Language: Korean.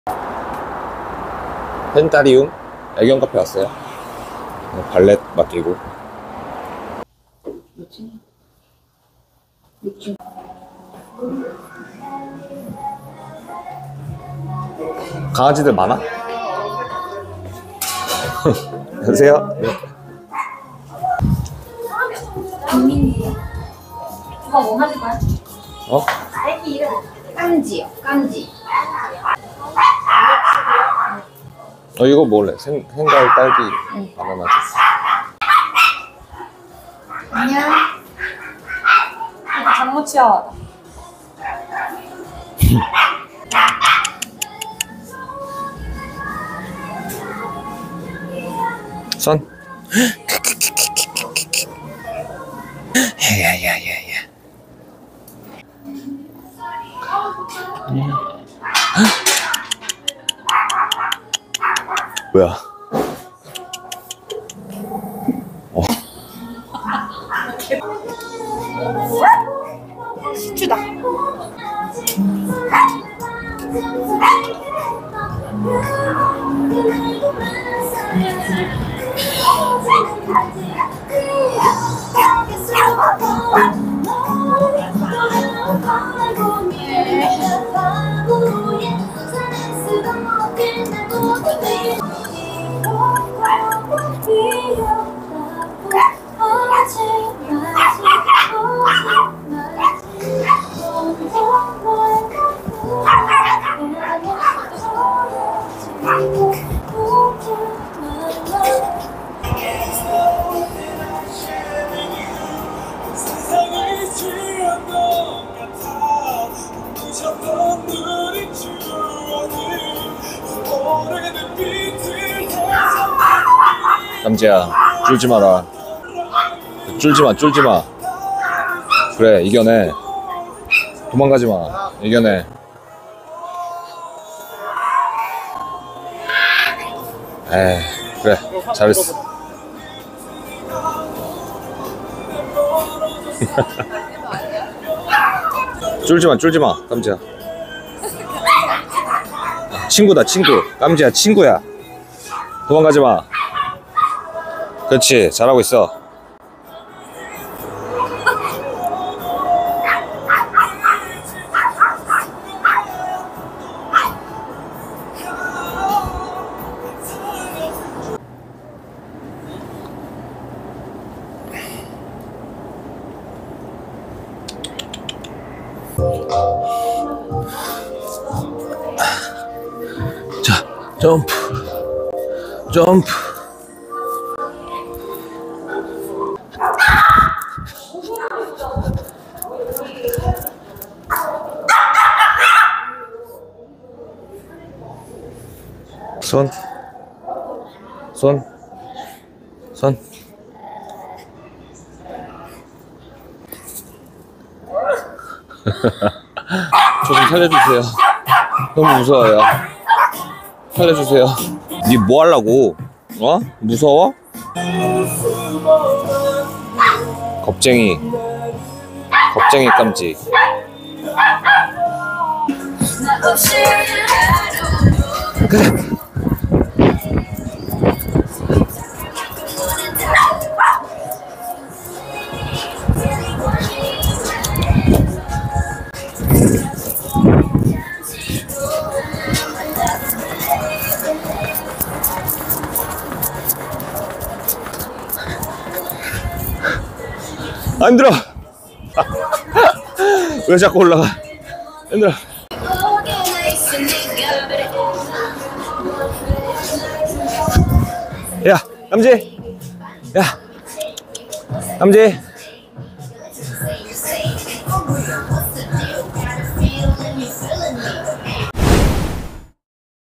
펜타리움 애견 카페 왔어요. 발렛 맡기고. 강아지들 많아? 안녕하세요. 네. 누가 뭐 가져가요? 어? 딸기 이름 깐지요. 깐지. 이거 먹을래? 생과일 딸기 바나나 주스. 안녕. 이거 장모 치아와다. 손. 야야야야야. 뭐야? 시추다. 남지야, 쫄지 마라. 쫄지 마. 그래, 이겨내. 도망가지 마. 이겨내. 에이, 그래, 잘했어. 쫄지 마, 깜지야. 친구다, 친구. 깜지야, 친구야. 도망가지 마. 그렇지, 잘하고 있어. 자, 점프. 손. 저 좀 살려주세요. 너무 무서워요. 살려주세요. 니 뭐 하려고? 어? 무서워? 겁쟁이 깜지. 그래. 안 들어. 왜 자꾸 올라가? 안 들어. 야, 남지. 야, 남지.